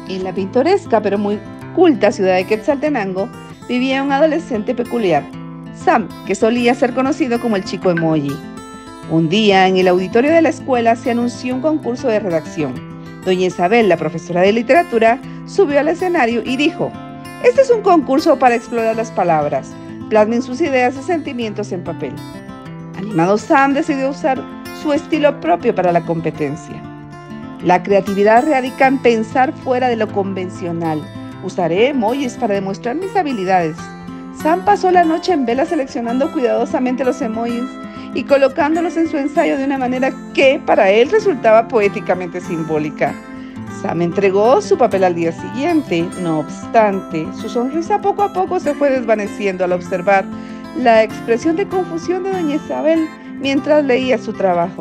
En la pintoresca pero muy culta ciudad de Quetzaltenango vivía un adolescente peculiar, Sam, que solía ser conocido como el chico emoji. Un día, en el auditorio de la escuela, se anunció un concurso de redacción. Doña Isabel, la profesora de literatura, subió al escenario y dijo: "Este es un concurso para explorar las palabras. Plasmen sus ideas y sentimientos en papel". Animado, Sam decidió usar su estilo propio para la competencia. La creatividad radica en pensar fuera de lo convencional. Usaré emojis para demostrar mis habilidades. Sam pasó la noche en vela seleccionando cuidadosamente los emojis y colocándolos en su ensayo de una manera que para él resultaba poéticamente simbólica. Sam entregó su papel al día siguiente. No obstante, su sonrisa poco a poco se fue desvaneciendo al observar la expresión de confusión de doña Isabel mientras leía su trabajo.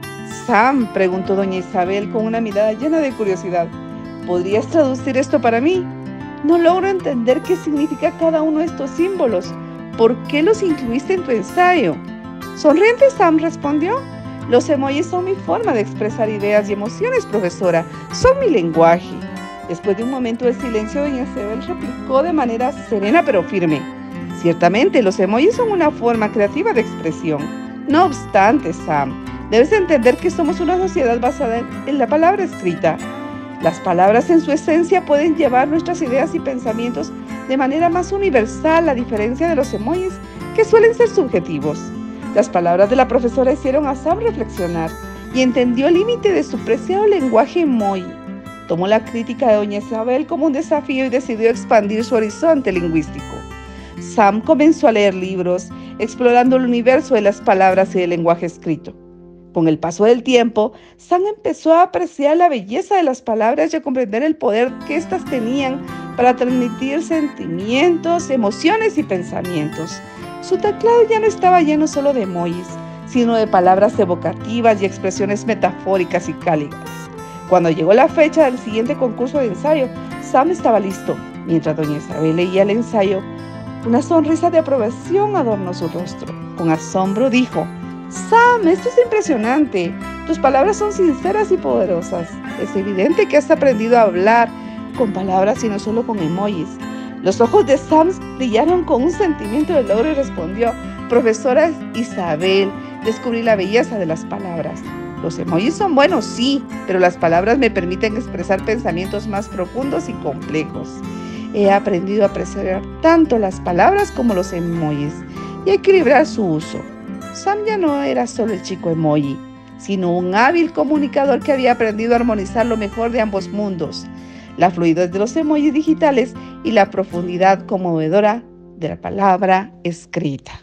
«Sam», preguntó doña Isabel con una mirada llena de curiosidad, «¿podrías traducir esto para mí? No logro entender qué significa cada uno de estos símbolos. ¿Por qué los incluiste en tu ensayo?». Sonriente, Sam respondió: «Los emojis son mi forma de expresar ideas y emociones, profesora. Son mi lenguaje». Después de un momento de silencio, doña Isabel replicó de manera serena pero firme: «Ciertamente, los emojis son una forma creativa de expresión. No obstante, Sam, debes entender que somos una sociedad basada en la palabra escrita. Las palabras en su esencia pueden llevar nuestras ideas y pensamientos de manera más universal, a diferencia de los emojis, que suelen ser subjetivos». Las palabras de la profesora hicieron a Sam reflexionar y entendió el límite de su preciado lenguaje emoji. Tomó la crítica de doña Isabel como un desafío y decidió expandir su horizonte lingüístico. Sam comenzó a leer libros, explorando el universo de las palabras y del lenguaje escrito. Con el paso del tiempo, Sam empezó a apreciar la belleza de las palabras y a comprender el poder que éstas tenían para transmitir sentimientos, emociones y pensamientos. Su teclado ya no estaba lleno solo de emojis, sino de palabras evocativas y expresiones metafóricas y cálidas. Cuando llegó la fecha del siguiente concurso de ensayo, Sam estaba listo. Mientras doña Isabel leía el ensayo, una sonrisa de aprobación adornó su rostro. Con asombro dijo: «Sam, esto es impresionante. Tus palabras son sinceras y poderosas. Es evidente que has aprendido a hablar con palabras y no solo con emojis». Los ojos de Sam brillaron con un sentimiento de logro y respondió: «Profesora Isabel, descubrí la belleza de las palabras. Los emojis son buenos, sí, pero las palabras me permiten expresar pensamientos más profundos y complejos. He aprendido a apreciar tanto las palabras como los emojis y a equilibrar su uso». Sam ya no era solo el chico emoji, sino un hábil comunicador que había aprendido a armonizar lo mejor de ambos mundos: la fluidez de los emojis digitales y la profundidad conmovedora de la palabra escrita.